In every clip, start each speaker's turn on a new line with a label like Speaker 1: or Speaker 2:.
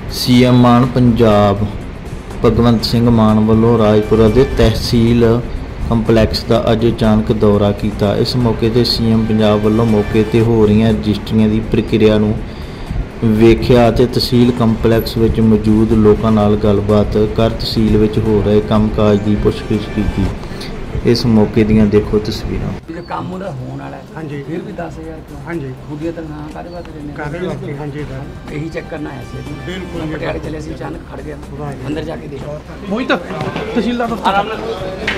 Speaker 1: CM मान पंजाब भगवंत सिंह मान वालों राजपुरा के तहसील ਕੰਪਲੈਕਸ ਦਾ ਅੱਜ ਅਚਾਨਕ ਦੌਰਾ ਕੀਤਾ। ਇਸ ਮੌਕੇ ਤੇ ਸੀਐਮ ਪੰਜਾਬ ਵੱਲੋਂ ਮੌਕੇ ਤੇ ਹੋ ਰਹੀਆਂ ਰਜਿਸਟਰੀਆਂ ਦੀ ਪ੍ਰਕਿਰਿਆ ਨੂੰ ਵੇਖਿਆ ਅਤੇ ਤਹਿਸੀਲ ਕੰਪਲੈਕਸ ਵਿੱਚ ਮੌਜੂਦ ਲੋਕਾਂ ਨਾਲ ਗੱਲਬਾਤ ਕਰ ਤਹਿਸੀਲ ਵਿੱਚ ਹੋ ਰਹੇ ਕੰਮਕਾਜ ਦੀ ਪੁੱਛਗਿੱਛ ਕੀਤੀ। ਇਸ ਮੌਕੇ ਦੀਆਂ ਦੇਖੋ ਤਸਵੀਰਾਂ।
Speaker 2: ਕੰਮ ਉਹਦਾ ਹੋਣ ਵਾਲਾ ਹੈ। ਹਾਂਜੀ ਫਿਰ ਵੀ 10000 ਕਿਉਂ? ਹਾਂਜੀ ਖੁਦੀਆਂ ਤਨਖਾਹਾਂ ਕਾਹਦੇ ਵਾਸਤੇ ਦਿੰਦੇ ਕਾਹਦੇ ਵਾਸਤੇ? ਹਾਂਜੀ ਸਰ ਇਹੀ ਚੈੱਕ ਕਰਨਾ ਆਇਆ ਸੀ। ਬਿਲਕੁਲ ਪਟਿਆਲੇ ਚਲੇ ਸੀ, ਅਚਾਨਕ ਖੜ ਗਿਆ। ਅੰਦਰ ਜਾ ਕੇ ਦੇਖੋ ਮੋਹਿਤ ਤਹਿਸੀਲਦਾਰ ਦਾ ਆਰਾਮ ਨਾਲ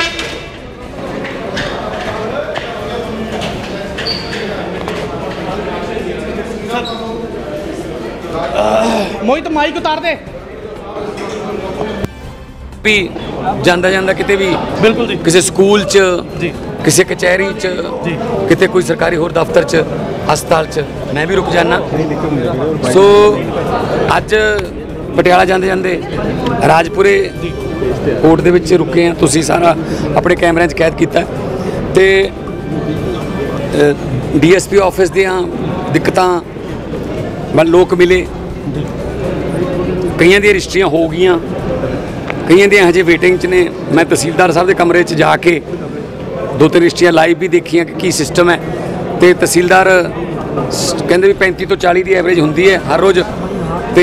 Speaker 2: मोहित माइक उतार दे
Speaker 3: भी जांदा जांदा किते भी बिल्कुल जी किसी स्कूल च जी किसी कचहरी च जी किते कोई सरकारी होर दफ्तर च हस्पताल च मैं भी रुक जाना। सो अज पटियाला जांदे जांदे राजपुरे कोर्ट दे विच रुके हैं। तुसीं सारा अपने कैमरे च कैद कीता ते DSP ऑफिस दियां दिक्कतां लोग मिले, कई दी रजिस्ट्रियां हो गई, कई दी हजे वेटिंग च ने। मैं तहसीलदार साहब के कमरे च जाके 2-3 रजिस्ट्रियां लाइव भी देखियां कि की सिस्टम है। तो तहसीलदार कहते भी 35 तो 40 की एवरेज होंगी है हर रोज़, तो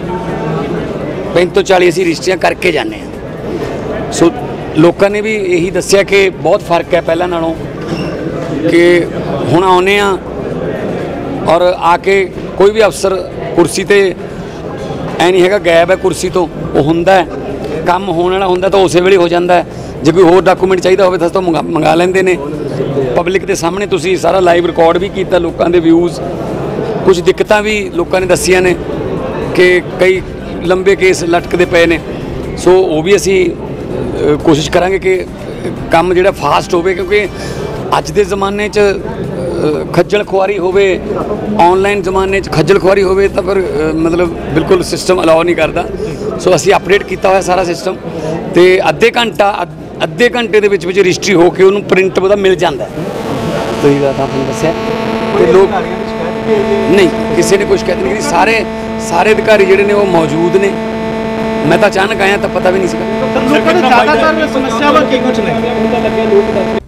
Speaker 3: 35 तो 40 असीं रजिस्ट्रियां करके जाने। सो लोगों ने भी यही दसिया कि बहुत फर्क है पहला नालों, कि हुण आउने और आके कोई भी अफसर कुर्सी ते ऐ नहीं है गैब है कुर्सी तो वो हुंदा है, काम होने वाला हुंदा तो उस वेले हो जाता है। जो कोई होर डॉकूमेंट चाहिए हो तो मंगा लेंदे ने। पब्लिक के सामने तुसी सारा लाइव रिकॉर्ड भी किया, लोगों के व्यूज़ कुछ दिक्कतां भी लोगों ने दसिया ने कि कई लंबे केस लटकते पे ने। सो वो भी असी कोशिश करांगे कि काम जिहड़ा फास्ट होवे, क्योंकि अज के ज़माने खज्जल खुआरी होवे, ऑनलाइन जमाने खज्जल खुआरी होवे तो फिर मतलब बिल्कुल सिस्टम अलाउ नहीं करता। सो असी अपडेट किया हुआ सारा सिस्टम, तो अद्धे घंटे के रजिस्ट्री होकर उन्होंने प्रिंट वह मिल जाता है। तो ये बात आपने दसिया तो लोग नहीं किसी ने कुछ कहते नहीं, सारे अधिकारी जोड़े ने वो मौजूद ने। मैं तो अचानक आया तो पता भी नहीं।